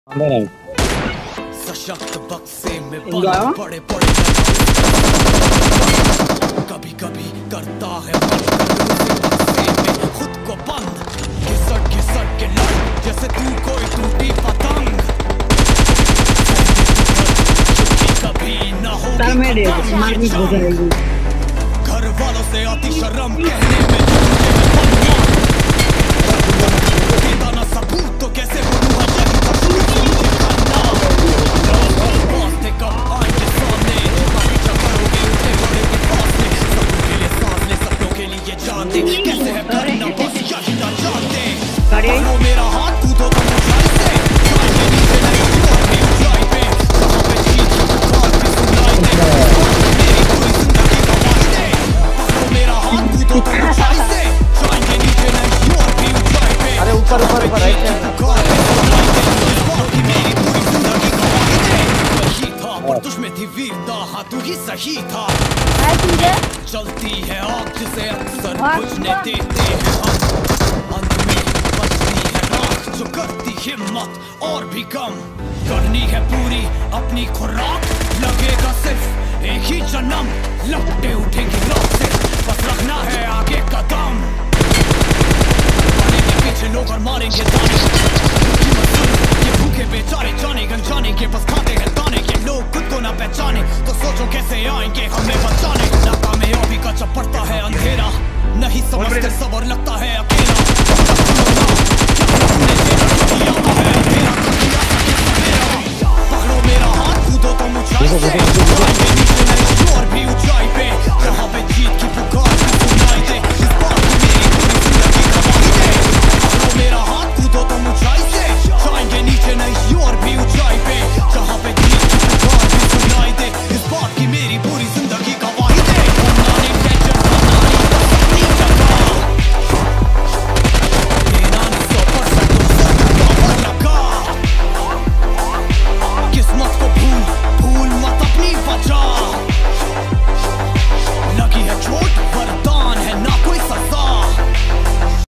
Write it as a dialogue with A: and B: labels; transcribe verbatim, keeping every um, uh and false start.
A: सशक्त बक्से में पड़े पड़े कभी कभी करता है बक्से में खुद को बंद घिसट घिसट के लड़ जैसे तू कोई टूटी पतंग कभी न होगी घर वालों से आती शर्म कहने में देता ना सबूत तो कैसे कैसे है करना बस यही ना जानते पकड़ो मेरा हाथ कूदो तुम ऊंचाई से ऊंचाई के नीचे नहीं छोड़नी ऊंचाई पे कहां पे चीज बुखार की सुनाई दे मेरी पूरी जिंदगी गवाई दे पकड़ो मेरा हाथ कूदो तुम ऊंचाई से ऊंचाई के नीचे नहीं छोड़नी ऊंचाई पे अरे ऊपर ऊपर ऊपर राइट है मेरी पूरी जिंदगी गवाई दे वही था पर तुझ में थी वीरता हाँ तू ही सही था चलती है आग जिसे अक्सर बुझने देते हैं हम अंत में बचती है राख जो करती हिम्मत और भी कम करनी है पूरी अपनी खुराक लगेगा सिर्फ एक ही जन्म लपटे उठेंगी रात से बस रखना है आगे कदम बढ़ेंगे पीछे लोग और मारेंगे दाने